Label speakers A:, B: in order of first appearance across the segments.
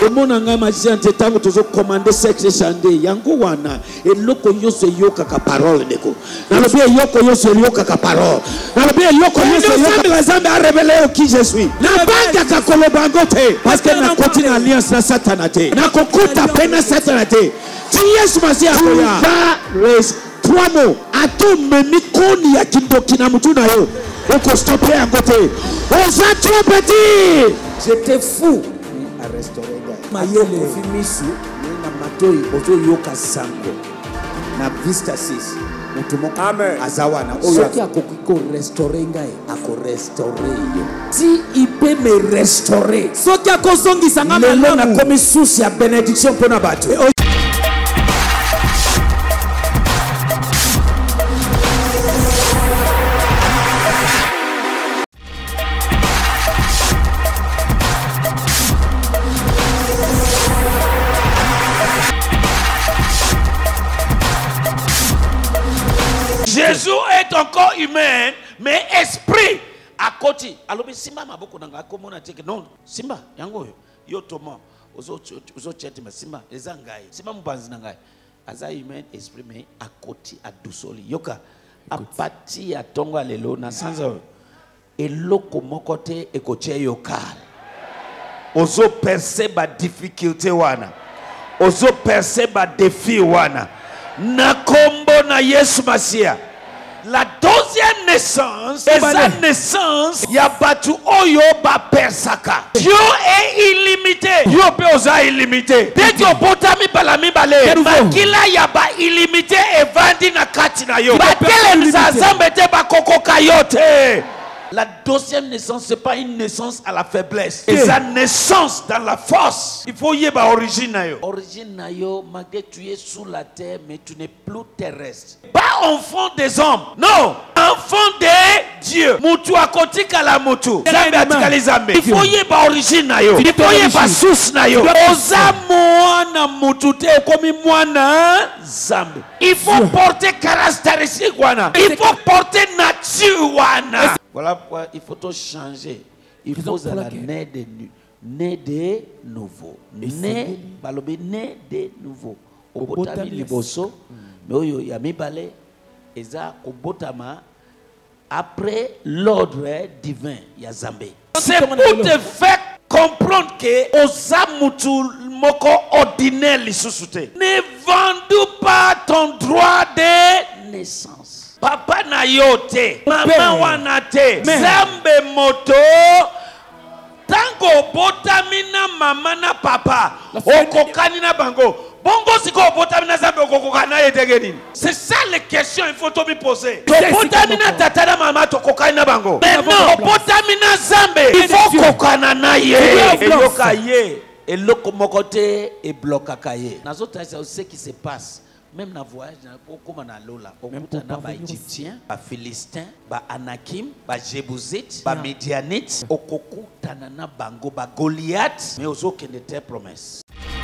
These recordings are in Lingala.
A: omona nga magicien te tango tozo commander sexe chande yango wana eloko yoso yoka ka parole ndeko nalobi yoko yoso yoka ka parole nalobi yoko yoso yoka la zambe a révélé qui je suis na banga ka kolobango te parce que na continue alliance na satana te na kokuta pena satana te ti Yesu Masia koya raise 3 mots ato memi koni ya kindoki na mutu na yo oko stopper yango te on va trop petit. J'étais fou à restaurer mayele fimisu na matoi ozo yoka sango na vista 6 mutumoko azawana oyo akoko restaurer ngai ako restaurer yo si il peut me restaurer soki akozongisa nga malamu na komi source ya bénédiction pona bato. Jésus est encore humain, mais esprit à côté. Alors, Simba m'a beaucoup d'anga. Comment on a dit que non, Simba, yango yo Thomas, ozo chéti ma Simba, les angai, Simba m'banzi nangai. Aza humain, esprit mais à côté à doucoli. Yoka, à partir à tonga lelo na sanza. Et loko mokote e koche yokal. Ozo perceba difficulté wana. Ozo perceba défi wana. Na kombo na Yesu Masia. La deuxième naissance, c'est sa naissance. Yabatu oyo ba persaka. Dieu est illimité. Dieu peut osa illimité. Dès que botami balami bale, makila yaba illimité et vandi na kati na yo. Batele mzazambete ba koko kayote. La deuxième naissance, ce n'est pas une naissance à la faiblesse. C'est sa naissance dans la force. Il faut y avoir origine. Origine, malgré que tu es sous la terre, mais tu n'es plus terrestre. Pas enfant des hommes. Non. Enfant de Dieu. Moutou à côté kala moutou. Il faut y avoir origine. Il faut y avoir source. Oza moana moutou te comme moana zambe. Il faut porter caractéristique wana. Il faut porter nature wana. Voilà pourquoi il faut tout changer. Il faut naître de nouveau. Né de nouveau. Obotami liboso. Mais oyo ya mibale eza obotama après l'ordre divin ya Zambé. C'est pour te faire comprendre que ozamutu moko ordinaire lisusuté. Ne vendez pas ton droit de naissance. Papa na yote, mama wana te, Zambe moto, tango botamina mama na papa, okokani na bango, bongo siko botamina Zambe okokana yetegeni. C'est ça les questions il faut te poser. Botamina tata na mama tokokani na bango. Mais non, botamina Zambe, il faut kokana na ye. Eloka ye, eloko mokote et blokaka ye. Nazota c'est ce qui se passe. Même dans le voyage, comme on a lola, on a des Égyptiens, des Philistins, des Anakim, des Jébusites, des Midianites, au Koku, Tanana, Bango, des Goliath, mais aux autres qui n'étaient promesses.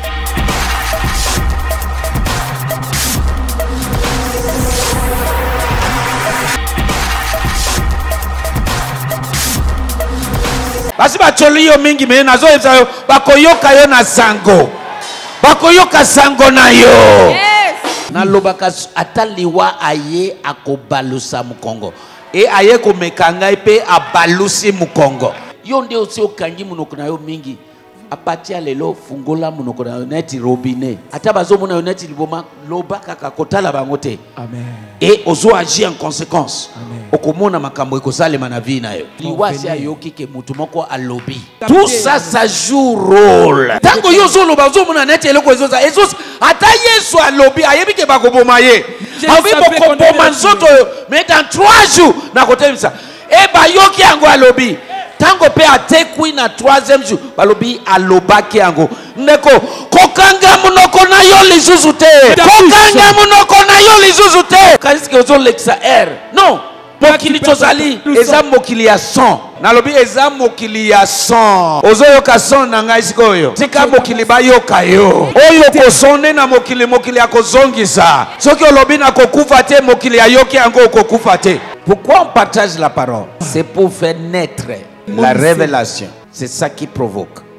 A: Basi bacholi yo mingi me nazo ezayo bakoyoka yo na sango. Bakoyoka sango na yo. Na lobaka ataliwa aye akobalusa mukongo e aye komekanga pe abalusi mukongo yo nde osi okangi munoko na yo mingi apatia lelo fungola munoko na yo neti robinet ata bazomona yo neti liboma lobaka kakotala bango te. Amen. Et ozo agir en conséquence. Amen. Okomona makambo ekosalema na vie na yo liwasi ayoki ke mutu moko alobi. Tout ça ça joue rôle. Tango yo zo loba zo mona neti eloko ezoza ezoza ata Yesu alobi ayebi ke bakoboma ye avi bokoboma nzoto mais dans 3 jours na kotemisa e bayoki yango alobi tango pe atekwi na 3e jour balobi alobaki yango ndeko kokanga munoko na yo lizuzu te kokanga munoko na yo lizuzu te kasi ke ozo lekisa non mokili tozali eza mokili ya son nalobi eza mokili ya son ozoyoka son na ngai sikoyo tika mokili bayoka yo oyo kosonde na mokili ya kozongisa soki olobi na kokufa te mokili ayoki yango kokufa te. Pourquoi on partage la parole? C'est pour faire naître la révélation. C'est ça qui provoque.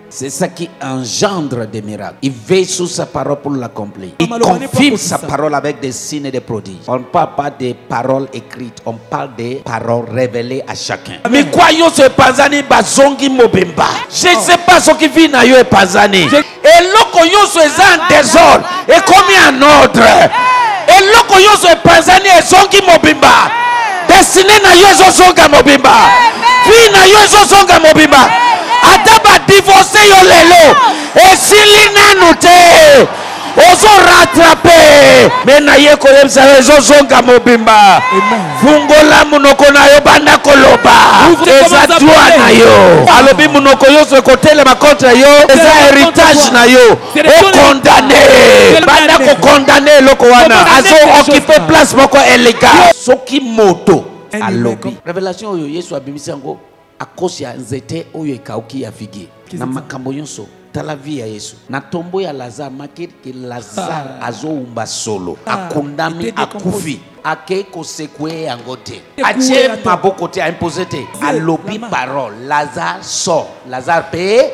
A: C'est ça qui engendre des miracles. Il veille sur sa parole pour l'accomplir. Il confirme sa parole avec des signes et des prodiges. On ne parle pas des paroles écrites, on parle des paroles révélées à chacun. Mais quoi yo se pazani bazongi mobimba. Je ne sais pas ce qui vit na yo e pazani. Et loko yo se en désordre et comme en ordre. Et loko yo se pazani e zongi mobimba. Destiné na yo zo zonga mobimba. Vie na yo zo zonga mobimba. Adaba divorcé yo lelo. Et sili nanu te. Ozo rattraper. Mais na ye ko yem sa zo zonga mobimba. Fungola munoko na yo banda koloba. Eza droit na yo. Alobi munoko yo se kotele ma contre yo. Eza héritage na yo. O condamné. Banda ko condamné loko wana. Azo occuper place moko eleka. Soki moto. Alobi. Révélation yo Yesu abimisi yango. Akosi ya nzete oyo ekauki ya figi na makambo nyonso tala vie ya Yesu na tombo ya Lazare makiri ke Lazare azoumba solo akundami akufi ake kosekwe yango te atie maboko te imposé te alobi parole Lazare sort Lazare pe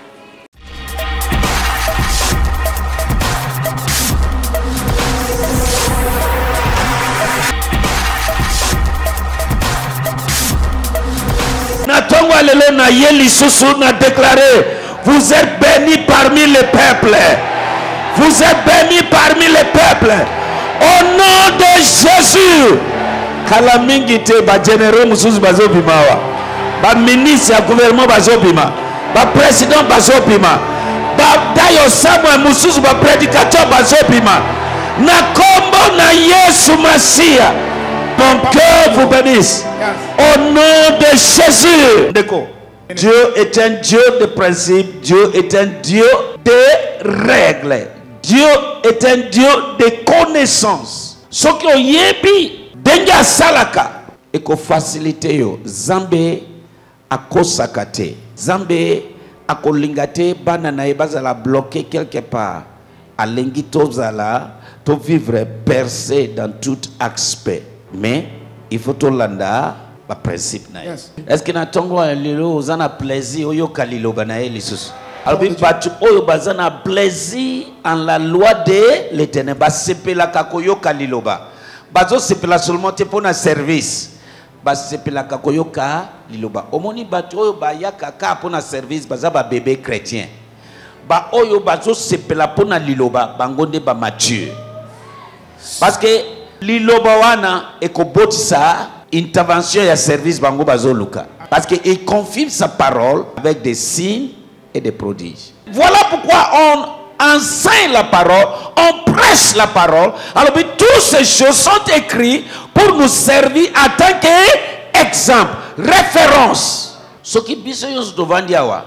A: a déclaré, vous êtes bénis parmi les peuples. Vous êtes bénis parmi les peuples. Au nom de Jésus. Kalamingite ba généraux mususu bazobima ba ministre ya gouvernement bazobima ba président bazobima ba dayo Samuel mususu ba prédicateur bazobima na kombo na Yesu Masia. Mon cœur vous bénisse. Au nom de Jésus. Dieu est un Dieu de principe. Dieu est un Dieu de règles. Dieu est un Dieu de connaissances. Ce qui est yebi denga salaka et ko facilité yo. Zambe akosakate. Zambe akolingate banana bazala bloqué quelque part. Alengi tozala to vivre percé dans tout aspect. Mais il faut tout landa ba principe na. Est-ce que na tongo lelo ozana plaisir oyo kalilo banaye lisusu. Alors batu oyo bazana plaisir en la loi de l'Éternel ba sepela kakoyo kaliloba. Bazo sepela seulement te pour na service. Ba sepela kakoyo ka liloba. Omoni batu oyo ba yaka ka pour na service baza ba bébé chrétien. Ba oyo bazo sepela pour na liloba bangonde ba mature. Parce que liloba wana ekobotisa intervention ya service bango bazoluka parce que il confirme sa parole avec des signes et des prodiges. Voilà pourquoi on enseigne la parole, on prêche la parole. Alors toutes ces choses sont écrites pour nous servir en tant qu'exemple, référence. Ce qui biso yos dovandiawa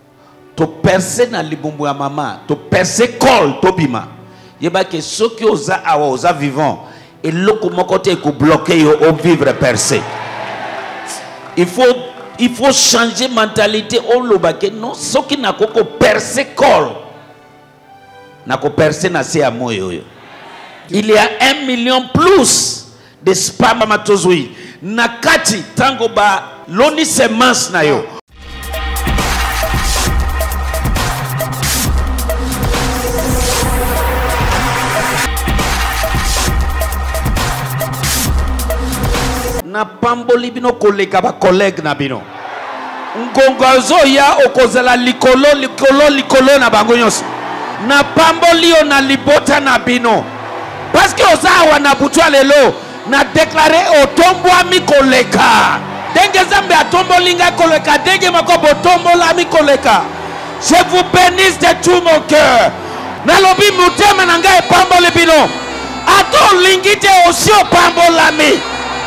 A: to percer na libumbu ya mama, to percer col to bima. Yeba que ce qui osa awa osa vivant et l'autre côté que bloqué au vivre percé. Il faut changer mentalité au lobake non ce qui n'a pas percé col n'a pas percé na se amoyo. Il y a 1 million plus de spermatozoïdes nakati tango ba loni semence na yo. Na pamboli bino koleka ba collègue na bino ngongozo ya okozala likolo na bango nyonso na pamboli yo na libota na bino parce que ozawa na butwa lelo na déclarer otombwa mi koleka denge zambe atomboli nga koleka denge mako botombola mi koleka. Je vous bénisse de tout mon cœur na lobi mutema na ngai pamboli bino ato lingite osio pambola mi.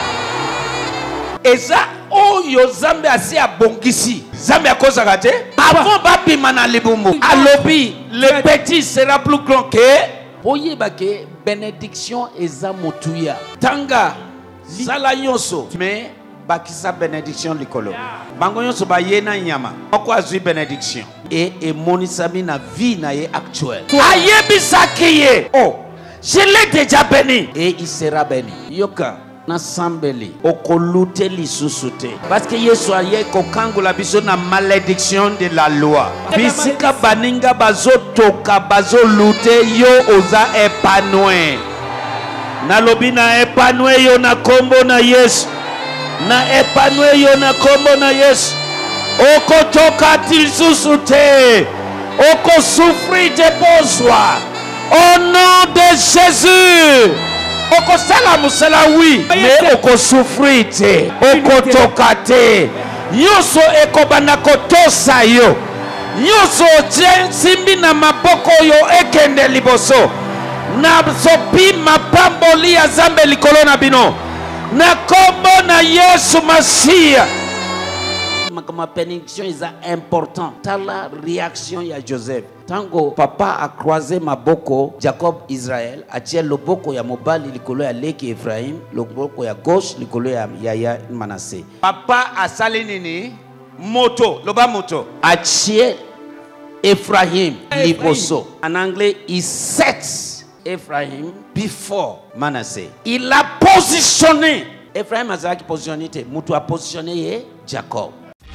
A: Et ça, oh yo zambe asi abongisi. Zambe akozaka te. Avant babima na libumbu. Alobi, le petit sera plus grand que. Oye bake bénédiction eza motuya. Tanga sala nyonso. Mais bakisa bénédiction likolo. Bango nyonso ba yena nyama. Moko azui bénédiction. Et monisami na vie na ye actuelle. Ayebi sakiye. Oh, je l'ai déjà béni. Et il sera béni. Yoka. na sambeli okolute lisusu te parce que Yesu aye kokangola biso na malédiction de la loi. Bisika baninga bazotoka bazolute yo oza épanoui. Nalobi na épanoui yo na kombo na Yesu. Na épanoui yo na kombo na Yesu. Oko toka lisusu te. Oko souffrir te poswa. Au nom de Jésus. Oko sala musala oui. Mais oko souffrir te. Oko toka te. Yoso eko banako tosa yo. Yoso simbi na maboko yo ekende liboso. Na sopi mapamboli ya zambe likolo na bino. Na kombo na Yesu Masia. Ma bénédiction est important. T'as la réaction ya Joseph. Tango papa a croisé ma boko Jacob Israël a tia le boko ya mobali likolo ya leki Ephraim, le boko ya gauche likolo ya Manassé. Papa a sali nini moto, loba moto. A tia Ephraim liboso. En anglais, il set Ephraim before Manassé. Il a positionné. Ephraim a positionné. Mutu a positionné Jacob.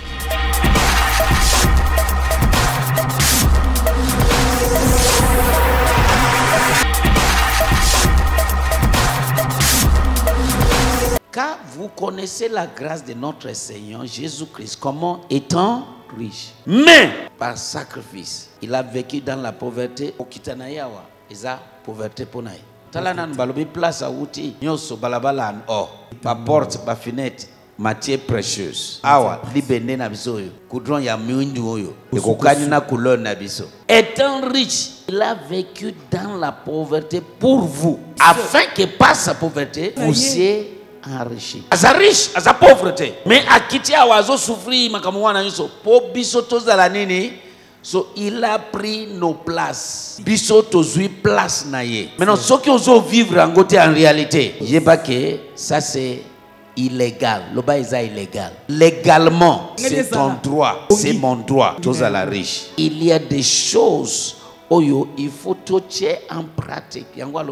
A: Car vous connaissez la grâce de notre Seigneur Jésus-Christ, comment étant riche, mais par sacrifice, il a vécu dans la pauvreté. Okitanayawa, eza pauvreté ponaï. Talanan balobi place à outi, nyoso balabala en ba porte, ba fenêtre, matière précieuse. Awa, libende na biso yo, coudron ya miundu oyo, ekokani na couleur na biso. Étant riche, il a vécu dans la pauvreté pour vous, afin que par sa pauvreté, vous soyez enrichi. Aza riche, aza pauvreté. Mais à quitter awazo souffrir makamuana nyoso, po biso tozala nini. So il a pris nos places. Biso tozui place na ye. Maintenant ceux qui osent vivre en côté en réalité, je sais pas que ça c'est illégal. Loba est illégal. Légalement, c'est ton droit, c'est mon droit. Tozala riche. Il y a des choses oyo, il faut toucher en pratique.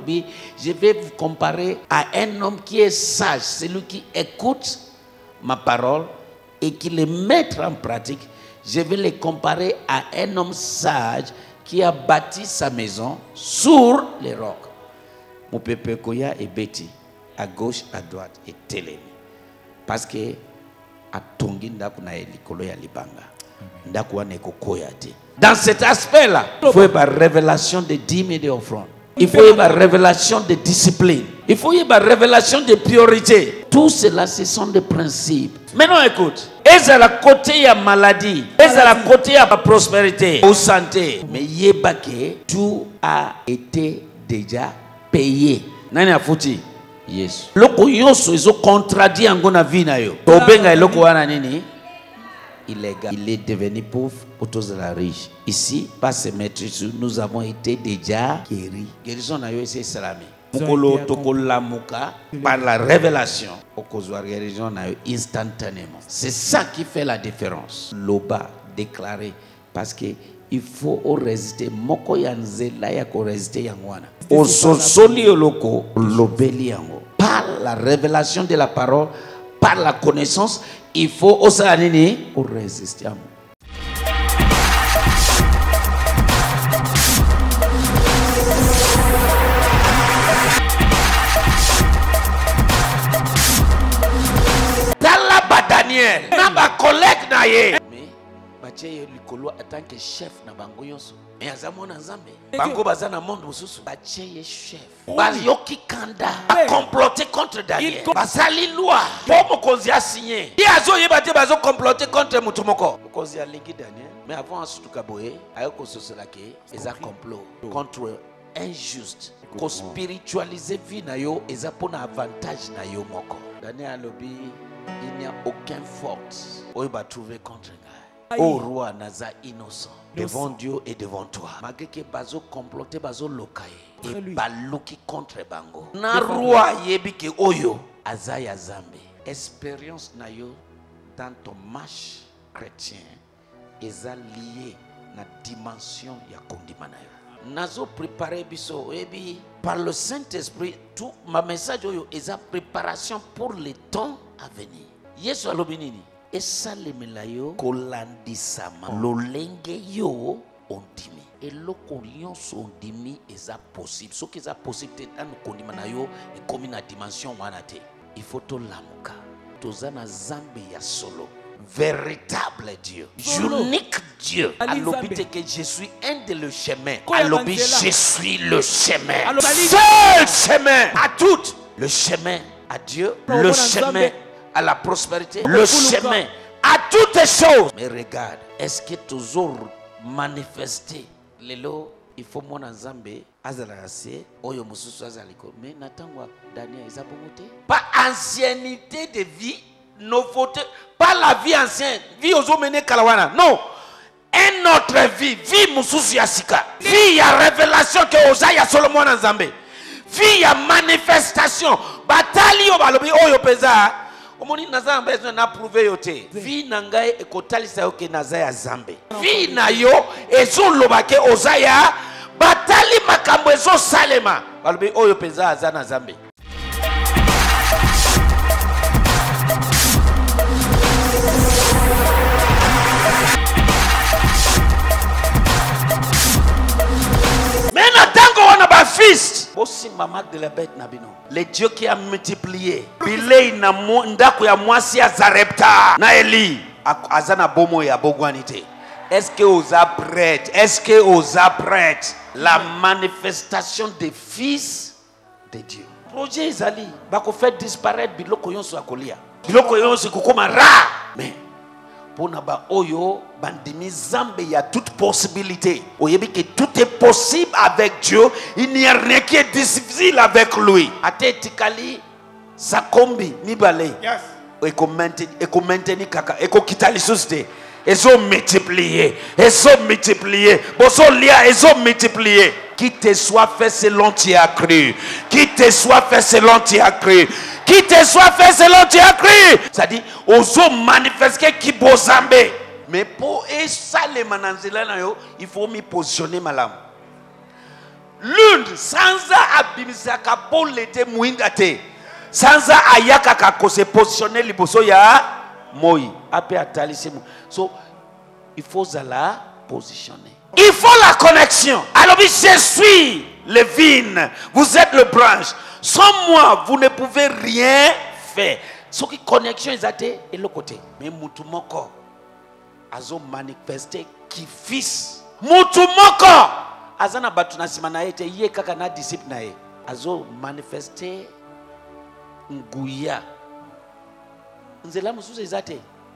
A: Je vais vous comparer à un homme qui est sage, celui qui écoute ma parole et qui les met en pratique. Je vais les comparer à un homme sage qui a bâti sa maison sur les rocs. Mon peuple Koya est bêti à gauche, à droite et télé. Parce que à Tongi ndakuna elikolo ya libanga. Ndakuwa neko koyate. Dans cet aspect-là, il faut une révélation de dîmes et d'offrandes. Il faut une révélation de discipline. Il faut une révélation de priorité. Tout cela, ce sont des principes. Maintenant, écoute. Est-ce à la côté de maladie? Est-ce à la côté de la prospérité ou santé? Mais yébake, tout a été déjà payé. Nani a fouti? Yes. Loko yoso iso contradit angona vina yo. Tobenga loko wana nini? Illégal. Il est devenu pauvre pour tous les riches. Ici, par ce maîtrise, nous avons été déjà guéris. Guérison na yo c'est salami. Mukolo tokola muka par la révélation. Okozwa guérison na yo instantanément. C'est ça qui fait la différence. Loba déclaré parce que il faut résister. Moko yanzela ya ko résister yangwana. Ososoli oloko lobeli yango. Par la révélation de la parole, par la connaissance, il faut aussi résister à moi. Talaba Daniel, naba collègue na ye. Mais Bache Likolo en tant que chef na bango yonso. Mais azamona nzambe. Bango bazana monde mususu. Bache ye chef. Bayoki kanda a comploté contre Daniel. Basali loi. Pour Mokozi a signé. Il a zo yebate bazo comploté contre Mutumoko. Mokozi a légui Daniel. Mais avant Asutu Kaboye, ayoko sosolake, ils a complot contre injuste. Ko spiritualiser vie na yo, eza pona avantage na yo moko. Daniel alobi, il n'y a aucun faute. Oyo ba trouver contre nga. Au roi naza innocent. Devant Dieu et devant toi. Malgré que bazo comploté bazo lokaye. Et baluki contre bango. Na roi yebike oyo. Azaya zambe. Expérience na yo dans ton marche chrétien. Eza lié na dimension ya kondima na yo. nazo préparer biso ebi par le Saint-Esprit tout ma message oyo eza préparation pour le temps à venir. Yesu alobi nini? Esalemela yo kolandisama lolenge yo ondimi. Eloko nyonso ondimi eza possible. Soki eza possible te tanu kondima na yo ekomi na dimension wana te. Il faut to lamuka. Tozana zambe ya solo. Véritable Dieu, unique Dieu. Alobite que je suis un de le chemin. Alobi, je suis le chemin. Seul chemin à tout. Le chemin à Dieu, le chemin à la prospérité, le chemin à toutes choses. Mais regarde, est-ce que toujours manifesté lelo? Il faut mon ensemble azalase oyo mususu azaliko. Mais natangwa Daniel ezabomote. Pas ancienneté de vie. Nouveauté, pas la vie ancienne, vie aux hommes kalawana. Non, une autre vie, vie mususu yasika. Vie ya révélation que Osaya Solomon Nzambe. Vie ya manifestation. Batali yo balobi oyo peza. Omoni nazambe na prouver yote. Vie nangai ekotalisa yo ke nazaya Zambe. Vie na yo ezo lobake Osaya batali makambo ezo salema. Balobi oyo peza azana Zambe. Fils, aussi maman de la bête nabino. Le Dieu qui a multiplié. Bilei na ndako ya mwasi ya Zarepta na Eli. Azana bomo ya bogwanite. Est-ce que vous êtes prêts? Est-ce que vous êtes prêts? La manifestation des fils de Dieu. Projet Izali. Bako fait disparaître biloko yonso akolia. Biloko yonso kukoma ra. Mais Ponaba oyo bandimi zambe ya toute possibilité. Oyebi que tout est possible avec Dieu. Il n'y a rien qui est difficile avec lui. Ate tikali sakombi nibale. Yes. Eko maintenir kaka. Eko kitali susde. Ezo multiplier. Ezo multiplier. Boso lia ezo multiplier. Qui te soit fait selon tu as cru. Qui te soit fait selon tu as cru. Qui te soit fait selon tu as cru. C'est-à-dire, ozo manifester qui bozambe. Mais pour ça les mananzela na yo, il faut m'y positionner malam. L'une sans abimisaka pour l'été mouindate. Sans ayaka kako se positionner liboso ya moi. Ape atalisimo. So il faut la positionner. Il faut la connexion. Alors je suis le vigne, vous êtes le branche. Sans moi, vous ne pouvez rien faire. Ce qui connexion est et le côté. Mais mutumoko azo manifesté qui fils. Mutumoko azana batuna simana ete ye kaka na disciple na ye. Azo manifesté nguya. Nzela mususu ezate.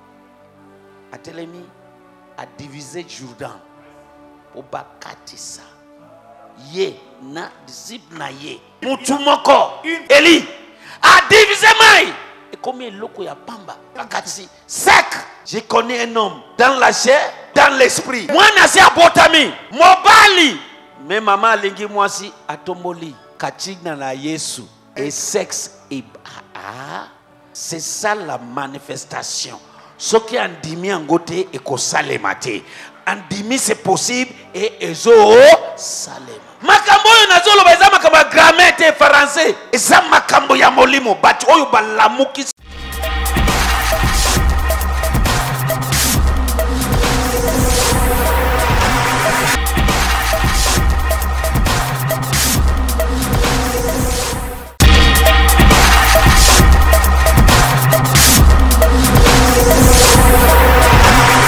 A: Atelemi a divisé Jourdain. Obakatisa ye na disciple na ye mutumoko Eli a divisé mai et comme loko ya pamba bakati sec. Je connais un homme dans la chair, dans l'esprit. Moi nasi abotami mobali mais maman lingi mwasi atomboli kachina na Yesu et sexe et c'est ça la manifestation. Ce qui a dimi en côté et ko salemate. Andimi c'est possible et ezo salema. Makambo yo nazolo ba eza makambo ya grammaire français. Eza makambo ya molimo bati oyo balamuki.